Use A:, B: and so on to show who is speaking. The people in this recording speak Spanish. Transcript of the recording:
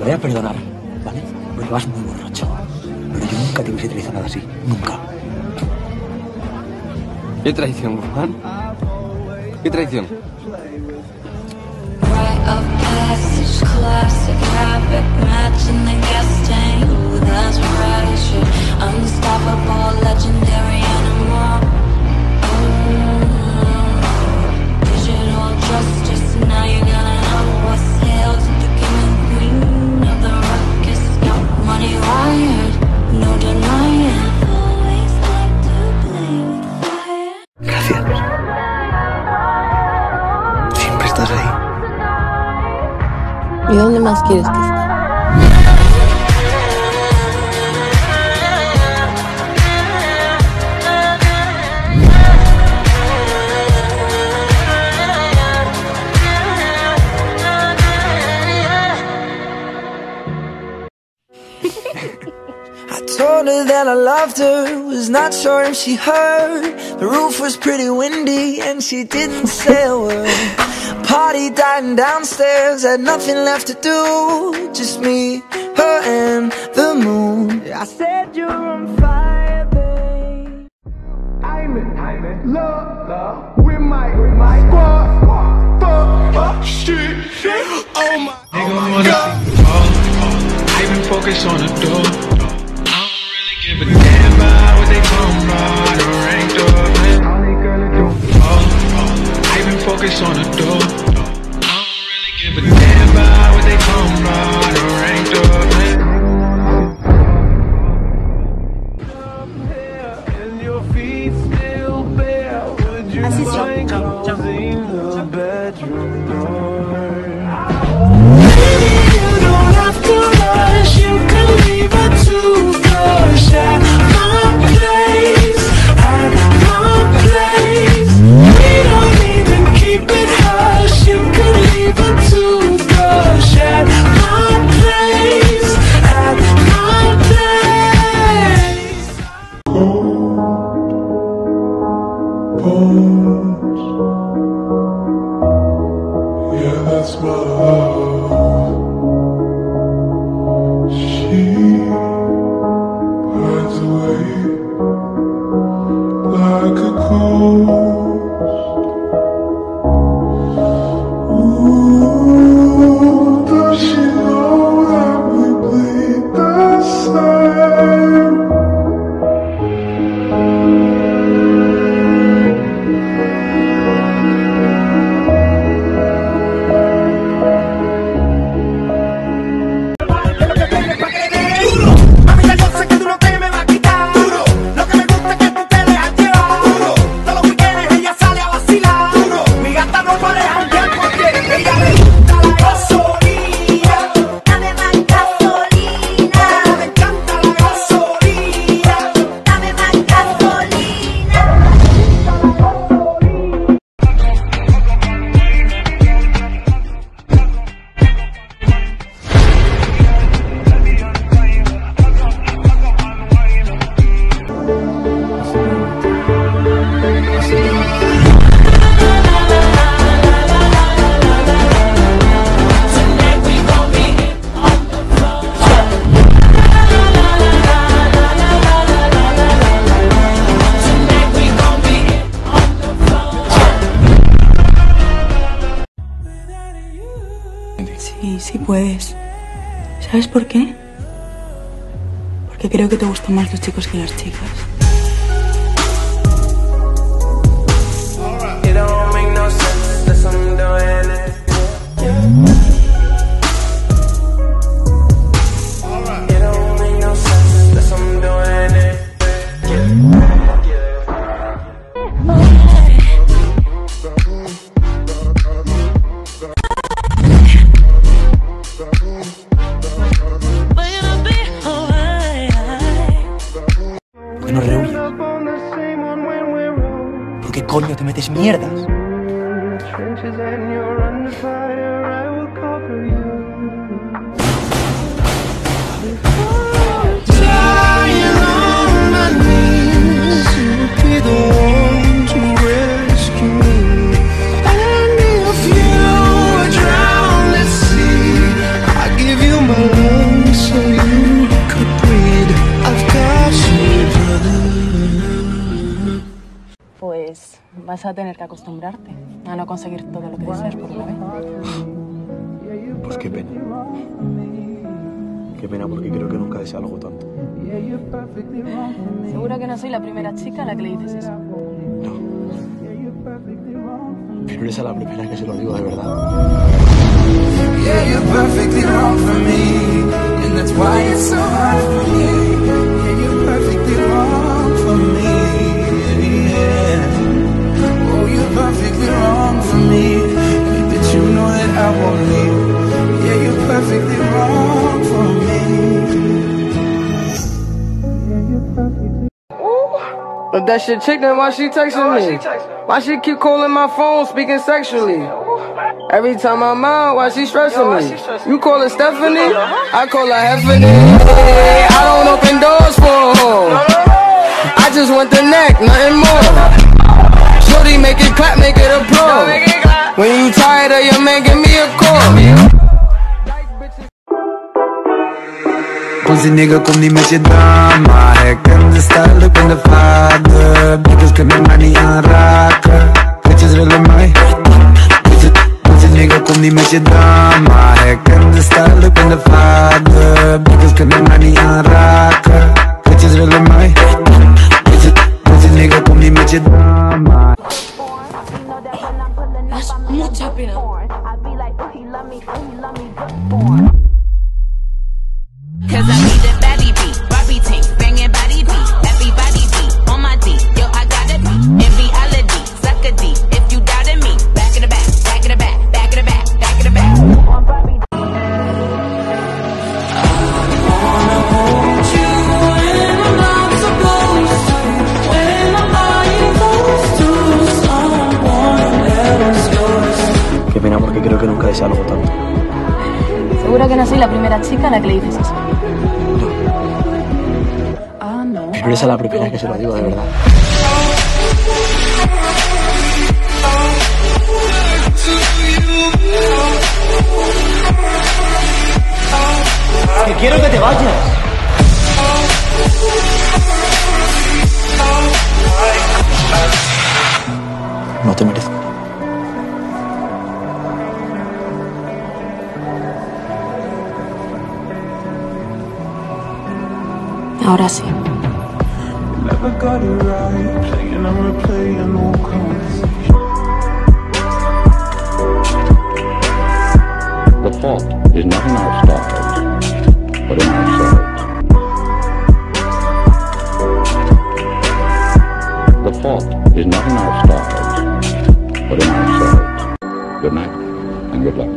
A: lo voy a perdonar, ¿vale? Porque vas muy borracho. Pero yo nunca te hubiese utilizado nada así. Nunca.
B: ¿Qué traición, Juan? ¿Qué traición?
A: Gracias. Siempre estás ahí.
C: ¿Y dónde más quieres que esté?
D: I told her that I loved her, was not sure if she heard. The roof was pretty windy and she didn't say a word. Party dying downstairs, had nothing left to do. Just me, her and the moon. I said you're on fire, babe. I'm in love with my squad. Fuck, shit, oh my God.
E: I've been focused on the door. I don't really give a damn about what they talking about or ranked up. I've been focused on the door. I don't really give a damn about what they talking about or ranked up. And your feet still bare. Would you mind closing the bedroom door? You don't have to rush. You can leave a toothbrush at my place. At my place. We don't need to keep it hush. You can leave a toothbrush at my place. At my place. Bones. Yeah, that's my love. She hides away like a ghost. Ooh, does she know that we bleed the same?
C: Sí puedes. ¿Sabes por qué? Porque creo que te gustan más los chicos que las chicas.
A: ¿Por qué no rehuyes? ¿Por qué coño te metes mierdas?
E: My
C: Vas a tener que acostumbrarte a no conseguir todo lo que deseas por una vez.
A: Pues qué pena. Qué pena porque creo que nunca deseo algo tanto.
C: Seguro que no soy la primera chica a la que le dices eso.
A: No. Pero eres a la primera que se lo digo de verdad.
D: Yeah, you're perfectly wrong for me, and that's why it's so hard for me. Yeah, you're perfectly wrong for me. Yeah. Oh, you're perfectly wrong for me, but you know that I won't leave. Yeah, you're perfectly wrong for me. Yeah, you're perfectly.
F: If that shit chick, then why she texting me? Why she keep calling my phone, speaking sexually? Every time I'm out, why she stressing me? You call her Stephanie, I call her Heffany. I don't open doors for her. I just want the neck, nothing more. Shorty, make it clap, make it applaud. When you tired of your man, give me a call.
G: Pussy nigga, kom niet met je drama. Herken de stijl, ik ben de vader. Bitches kunnen mij niet aanraken. Bitches willen mij. Pussy nigga, kom niet met je drama. Herken de stijl, ik ben de vader. Bitches kunnen mij niet aanraken. Bitches willen mij. Pussy nigga, kom niet met je drama.
C: Das mucha pena.
H: Cause I need that baddie beat, Barbie tank, banging body beat, everybody beat, on my D, yo I gotta be, in reality, suck a D, if you doubted me, back in the back, back in the back, back in the back, back in the back, on Barbie. I wanna hold you when I'm not supposed to, when I'm lying close to someone else, yours.
A: Qué pena porque creo que nunca deseo algo tanto.
C: Seguro que no soy la primera chica a la que le dices eso.
A: Pero eres a la primera que se lo digo de verdad.
E: Que quiero que te vayas.
A: No te merezco.
C: Ahora sí.
E: Never got it right, playing and replaying all conversations.
I: The fault is not in our stars, but in ourselves. The fault is not in our stars, but in ourselves. Good night and good luck.